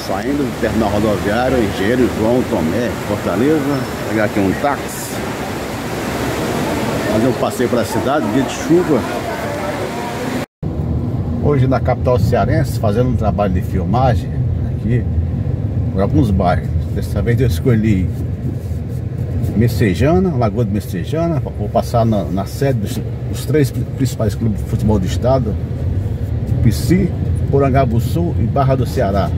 Saindo do terminal rodoviário, Engenheiro João Tomé, Fortaleza. Vou pegar aqui um táxi, fazer um passeio para a cidade, dia de chuva. Hoje na capital cearense, fazendo um trabalho de filmagem aqui por alguns bairros. Dessa vez eu escolhi Messejana, Lagoa de Messejana. Vou passar na sede dos três principais clubes de futebol do estado: PC, Porangabuçu e Barra do Ceará.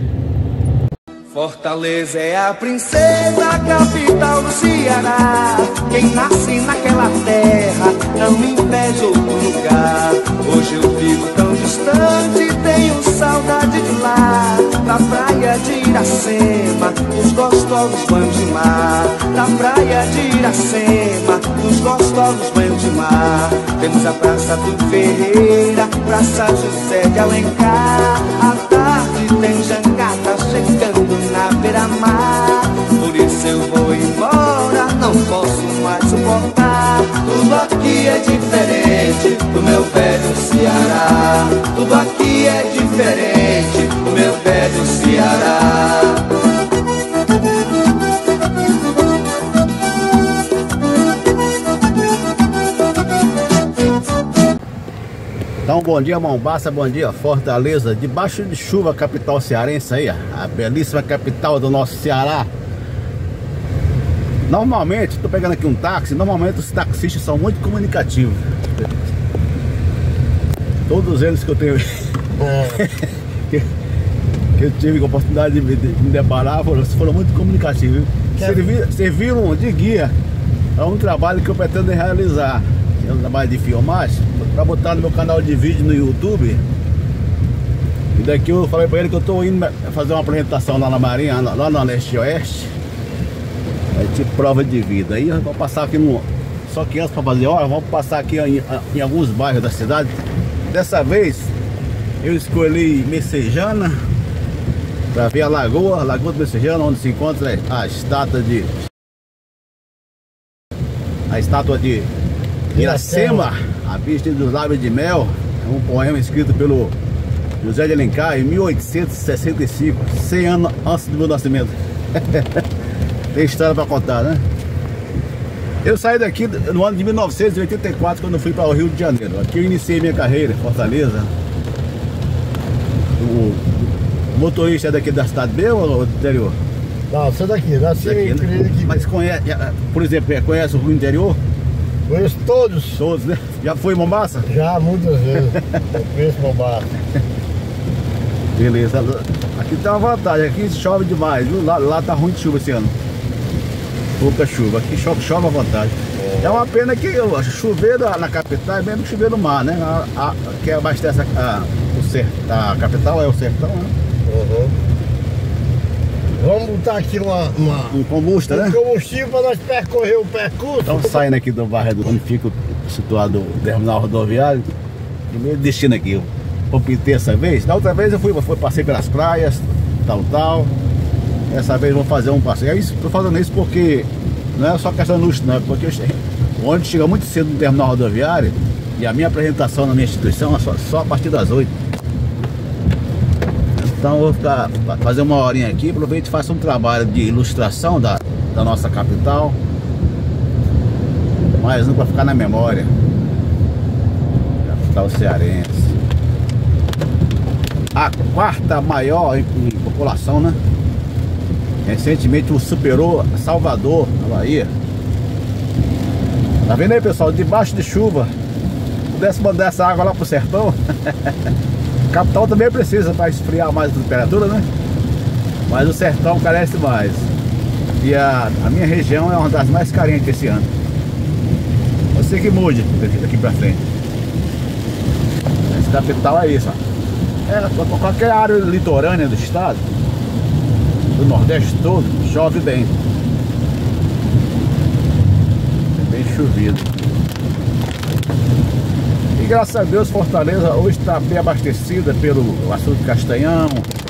Fortaleza é a princesa, capital do Ceará. Quem nasce naquela terra não inveja outro lugar. Hoje eu vivo tão distante, tenho saudade de lá. Da praia de Iracema, os gostosos banhos de mar. Da praia de Iracema, os gostosos banhos de mar. Temos a Praça do Ferreira, Praça José de Alencar. À tarde tem jangada chegando na beira-mar. Por isso eu vou embora, não posso mais suportar. Tudo aqui é diferente do meu velho Ceará. Tudo aqui é diferente do meu velho Ceará. Então, bom dia Mombaça, bom dia Fortaleza. Debaixo de chuva, capital cearense aí, a belíssima capital do nosso Ceará. Normalmente, estou pegando aqui um táxi, normalmente os taxistas são muito comunicativos. Todos eles que eu tenho que eu tive a oportunidade de me deparar foram muito comunicativos. Serviram de guia a um trabalho que eu pretendo realizar. É um trabalho de filmagem para botar no meu canal de vídeo no YouTube. E daqui eu falei para ele que eu estou indo fazer uma apresentação lá na Marinha, lá no Leste Oeste. É tipo prova de vida. Aí eu vou passar aqui só que antes para fazer hora, vamos passar aqui em alguns bairros da cidade. Dessa vez eu escolhi Messejana para ver a Lagoa de Messejana, onde se encontra a estátua de Iracema, a pista dos lábios de mel. É um poema escrito pelo José de Alencar em 1865, 100 anos antes do meu nascimento. Tem história para contar, né? Eu saí daqui no ano de 1984, quando eu fui para o Rio de Janeiro. Aqui eu iniciei minha carreira em Fortaleza. O motorista é daqui da cidade B ou do interior? Não, sou daqui, nasci Daqui, né? aqui. Mas conhece, por exemplo, conhece o Rio interior? Conheço todos. Todos, né? Já foi em Mombaça? Já, muitas vezes. Eu conheço Mombaça. Beleza. Aqui tem uma vantagem, aqui chove demais, viu? Lá tá ruim de chuva esse ano. Pouca chuva, aqui chove à vontade. É uma pena que chover na capital é mesmo que chover no mar, né? Que abastece a capital é o sertão, né? Uhum. Vamos botar aqui um combustível, né? Combustível para nós percorrer o percurso. Então saindo aqui do bairro onde fica situado o terminal rodoviário, primeiro destino aqui, eu optei essa vez. Da outra vez eu passei pelas praias, tal. Dessa vez vou fazer um passeio. Estou fazendo isso porque não é só questão de luxo, não, é porque o ônibus chega muito cedo no terminal rodoviário e a minha apresentação na minha instituição é só a partir das 8. Então eu vou fazer uma horinha aqui, aproveito e faço um trabalho de ilustração da nossa capital. Mais um para ficar na memória. Capital cearense. A quarta maior em população, né? Recentemente superou Salvador, na Bahia. Tá vendo aí, pessoal? Debaixo de chuva. Se pudesse mandar essa água lá pro sertão. A capital também precisa para esfriar mais a temperatura, né? Mas o sertão carece mais. E a minha região é uma das mais carentes esse ano. Pode ser que mude daqui pra frente. Essa capital é isso, ó. Qualquer área litorânea do estado, do Nordeste todo, chove bem. É bem chovido. E graças a Deus Fortaleza hoje está bem abastecida pelo açude Castanhão.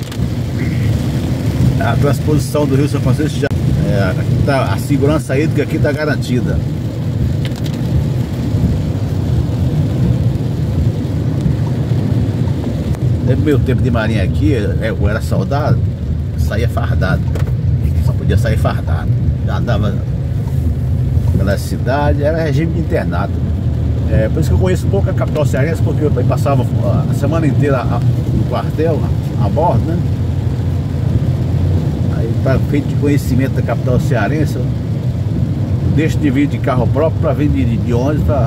A transposição do Rio São Francisco já a segurança hídrica aqui está garantida. No meu tempo de marinha aqui, eu era soldado, saía fardado. Só podia sair fardado. Já andava pela cidade, era regime de internato. Por isso que eu conheço pouco a capital cearense, porque eu passava a semana inteira no quartel, a bordo, né? Aí, para feito de conhecimento da capital cearense, eu deixo de vir de carro próprio para vir de ônibus, para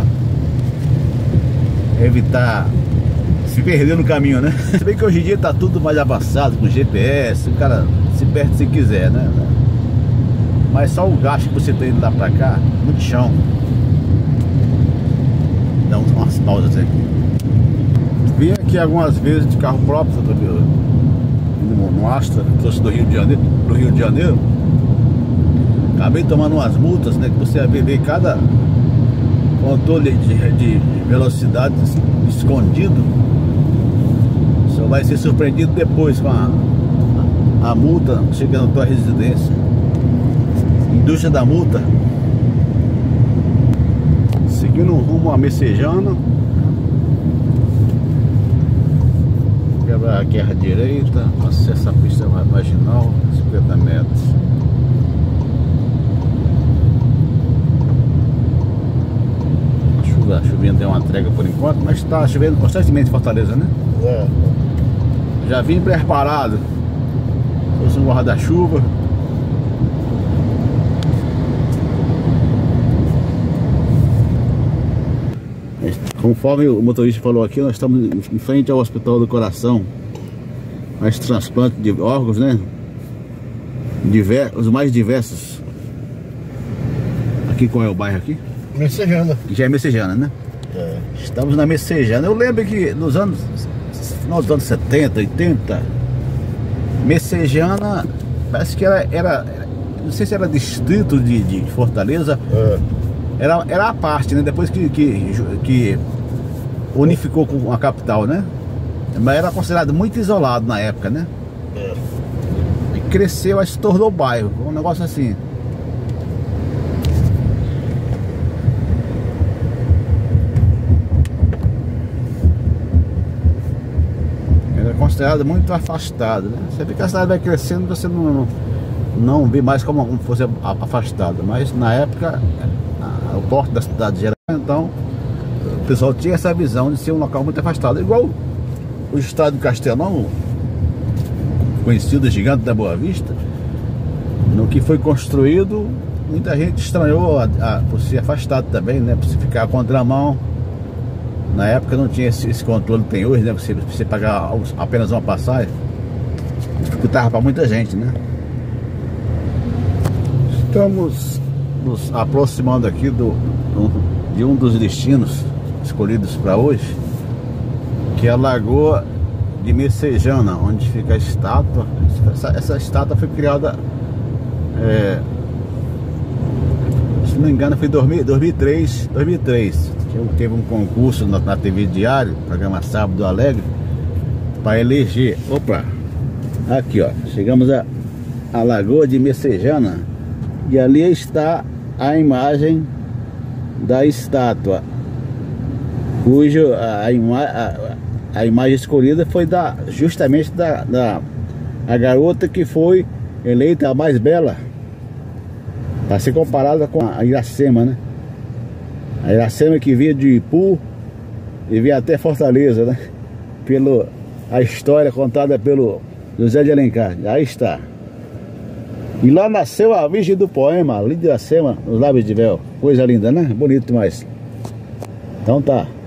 evitar se perder no caminho, né? Se bem que hoje em dia tá tudo mais avançado, com GPS, o cara se perde se quiser, né? Mas só o gasto que você tem de lá pra cá, muito chão. Dá umas pausas aqui. Vim aqui algumas vezes de carro próprio, no Astra, trouxe do Rio de Janeiro. Acabei tomando umas multas, né? Que você vai ver cada controle de velocidade escondido. Só vai ser surpreendido depois com a multa chegando na tua residência. Indústria da multa. Seguindo rumo a Messejana. Quebrar aqui à direita, acesso à pista marginal, 50 metros. A chuvinha deu uma trégua por enquanto, mas está chovendo constantemente em Fortaleza, né? Já vim preparado. Trouxe um guarda-chuva. Conforme o motorista falou aqui, nós estamos em frente ao Hospital do Coração. Mais transplante de órgãos, né? Os mais diversos. Aqui, qual é o bairro aqui? Messejana. Já é Messejana, né? Estamos na Messejana. Eu lembro que no final dos anos 70, 80, Messejana parece que era não sei se era distrito de Fortaleza. Era a parte, né? Depois que unificou com a capital, né? Mas era considerado muito isolado na época, né? E cresceu, aí se tornou bairro, um negócio assim. Considerado muito afastado, né? Você vê que a cidade vai crescendo, você não vê mais como fosse afastado, mas na época o porte da cidade era, então o pessoal tinha essa visão de ser um local muito afastado, igual o estádio Castelão, conhecido gigante da Boa Vista. No que foi construído, muita gente estranhou por ser afastado também, né? Por se ficar a contramão. Na época não tinha esse controle que tem hoje, né? Você pagar apenas uma passagem, dificultava para muita gente, né? Estamos nos aproximando aqui de um dos destinos escolhidos para hoje, que é a Lagoa de Messejana, onde fica a estátua. Essa estátua foi criada, se não me engano, foi em 2003. Teve um concurso na TV Diário, programa Sábado Alegre, para eleger. Opa! Aqui, ó. Chegamos a Lagoa de Messejana. E ali está a imagem da estátua, cujo a imagem escolhida foi justamente a garota que foi eleita a mais bela, para ser comparada com a Iracema, né? A Iracema que vinha de Ipu e vinha até Fortaleza, né? A história contada pelo José de Alencar. Aí está. E lá nasceu a Virgem do Poema, a linda Iracema, nos lábios de véu. Coisa linda, né? Bonito demais. Então tá.